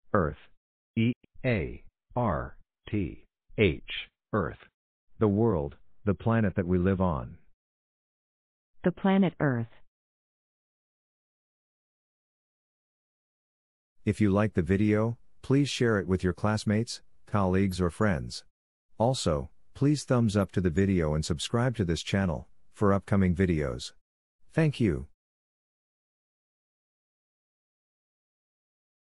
Earth. E-A-R-T-H, Earth. The world, the planet that we live on. The planet Earth. If you like the video, please share it with your classmates, colleagues or friends. Also, please thumbs up to the video and subscribe to this channel, for upcoming videos. Thank you.